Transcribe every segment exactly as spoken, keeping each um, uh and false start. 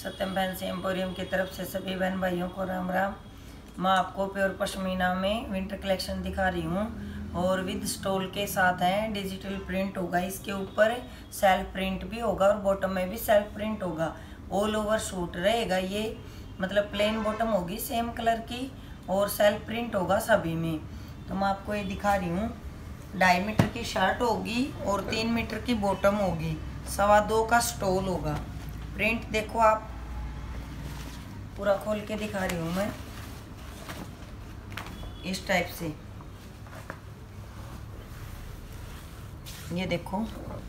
सत्यम fancy emporium की तरफ से सभी बहन भाइयों को राम राम। मैं आपको प्योर पश्मीना में विंटर कलेक्शन दिखा रही हूँ और विद स्टोल के साथ है। डिजिटल प्रिंट होगा, इसके ऊपर सेल्फ प्रिंट भी होगा और बॉटम में भी सेल्फ प्रिंट होगा। ऑल ओवर सूट रहेगा ये, मतलब प्लेन बॉटम होगी सेम कलर की और सेल्फ प्रिंट होगा सभी में। तो मैं आपको ये दिखा रही हूँ। ढाई मीटर की शर्ट होगी और तीन मीटर की बॉटम होगी, सवा दो का स्टोल होगा। प्रिंट देखो आप, पूरा खोल के दिखा रही हूँ मैं इस टाइप से। ये देखो,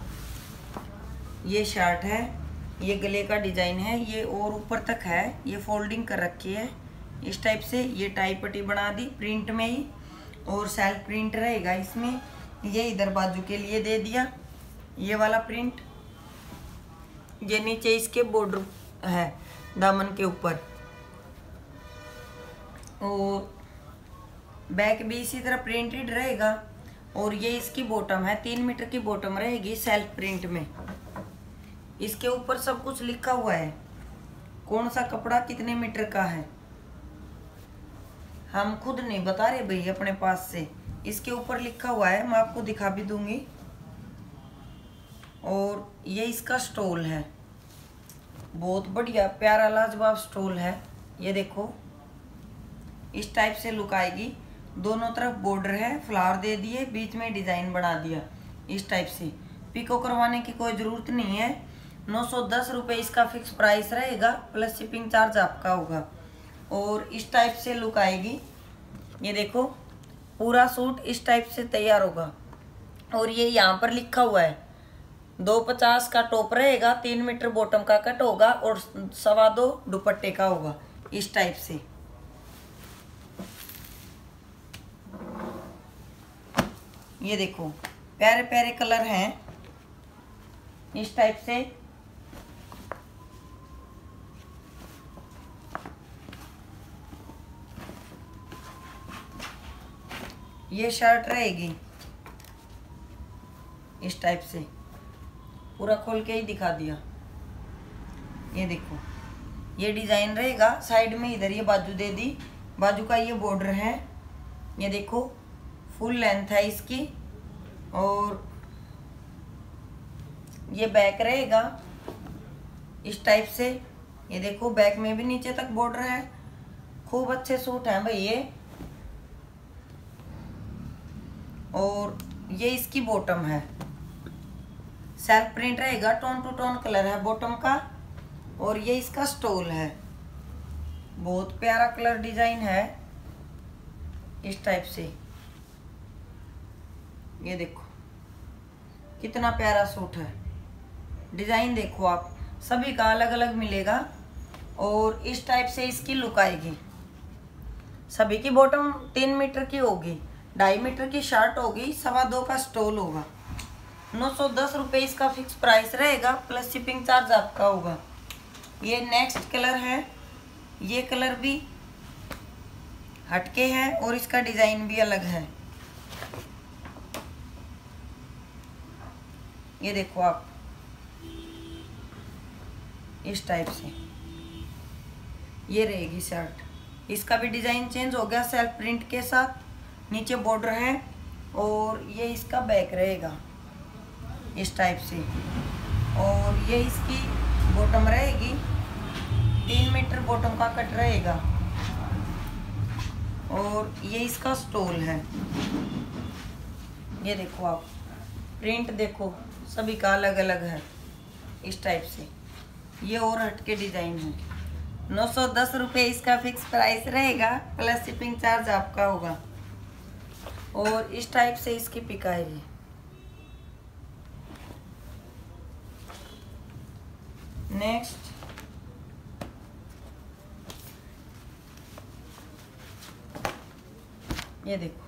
ये शर्ट है, ये गले का डिजाइन है, ये और ऊपर तक है, ये फोल्डिंग कर रखी है इस टाइप से। ये टाई पट्टी बना दी प्रिंट में ही और सेल्फ प्रिंट रहेगा इसमें। ये इधर बाजू के लिए दे दिया ये वाला प्रिंट। ये नीचे इसके बॉर्डर है दामन के ऊपर और बैक भी इसी तरह प्रिंटेड रहेगा। और ये इसकी बॉटम है, तीन मीटर की बॉटम रहेगी सेल्फ प्रिंट में। इसके ऊपर सब कुछ लिखा हुआ है, कौन सा कपड़ा कितने मीटर का है हम खुद नहीं बता रहे भाई अपने पास से, इसके ऊपर लिखा हुआ है। मैं आपको दिखा भी दूंगी। और ये इसका स्टोल है, बहुत बढ़िया प्यारा लाजवाब स्टोल है। ये देखो इस टाइप से लुक आएगी। दोनों तरफ बॉर्डर है, फ्लावर दे दिए, बीच में डिजाइन बना दिया इस टाइप से। पिको करवाने की कोई ज़रूरत नहीं है। नौ सौ दस रुपये इसका फिक्स प्राइस रहेगा, प्लस शिपिंग चार्ज आपका होगा। और इस टाइप से लुक आएगी। ये देखो पूरा सूट इस टाइप से तैयार होगा। और ये यहाँ पर लिखा हुआ है दो पचास का टॉप रहेगा, तीन मीटर बॉटम का कट होगा और सवा दो दुपट्टे का होगा इस टाइप से। ये देखो प्यारे प्यारे कलर हैं इस टाइप से। ये शर्ट रहेगी इस टाइप से, पूरा खोल के ही दिखा दिया। ये देखो ये डिजाइन रहेगा साइड में, इधर ये बाजू दे दी, बाजू का ये बॉर्डर है। ये देखो फुल लेंथ है इसकी। और ये बैक रहेगा इस टाइप से। ये देखो बैक में भी नीचे तक बॉर्डर है। खूब अच्छे सूट हैं भाई ये। और ये इसकी बॉटम है, सेल्फ प्रिंट रहेगा, टोन टू टोन कलर है बॉटम का। और ये इसका स्टोल है, बहुत प्यारा कलर डिजाइन है इस टाइप से। ये देखो कितना प्यारा सूट है, डिजाइन देखो आप, सभी का अलग अलग मिलेगा। और इस टाइप से इसकी लुक आएगी। सभी की बॉटम तीन मीटर की होगी, ढाई मीटर की शर्ट होगी, सवा दो का स्टोल होगा। नौ सौ दस रुपये इसका फिक्स प्राइस रहेगा, प्लस शिपिंग चार्ज आपका होगा। ये नेक्स्ट कलर है, ये कलर भी हटके है और इसका डिजाइन भी अलग है। ये देखो आप इस टाइप से ये रहेगी शर्ट। इसका भी डिजाइन चेंज हो गया सेल्फ प्रिंट के साथ। नीचे बॉर्डर है और ये इसका बैक रहेगा इस टाइप से। और ये इसकी बॉटम रहेगी, तीन मीटर बॉटम का कट रहेगा। और ये इसका स्टोल है। ये देखो आप प्रिंट देखो, सभी का अलग अलग है इस टाइप से। ये और हटके डिजाइन है। नौ सौ दस रुपये इसका फिक्स प्राइस रहेगा, प्लस शिपिंग चार्ज आपका होगा। और इस टाइप से इसकी पिक आएगी। नेक्स्ट ये देखो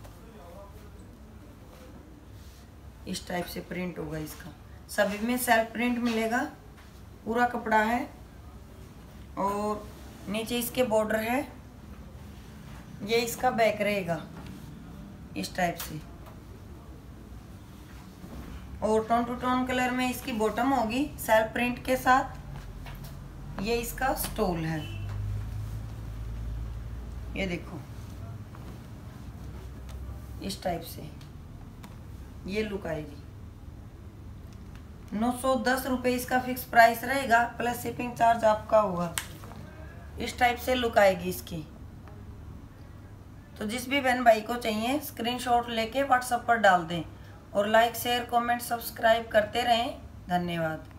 इस टाइप से प्रिंट होगा इसका। सभी में सेल्फ प्रिंट मिलेगा, पूरा कपड़ा है। और नीचे इसके बॉर्डर है। ये इसका बैक रहेगा इस टाइप से। और टोन टू टोन कलर में इसकी बॉटम होगी सेल्फ प्रिंट के साथ। ये इसका स्टोल है, ये देखो इस टाइप से ये लुक आएगी। नौ सौ दस रुपये इसका फिक्स प्राइस रहेगा, प्लस शिपिंग चार्ज आपका होगा। इस टाइप से लुक आएगी इसकी। तो जिस भी बहन भाई को चाहिए स्क्रीनशॉट लेके व्हाट्सएप पर डाल दें और लाइक शेयर कमेंट सब्सक्राइब करते रहें। धन्यवाद।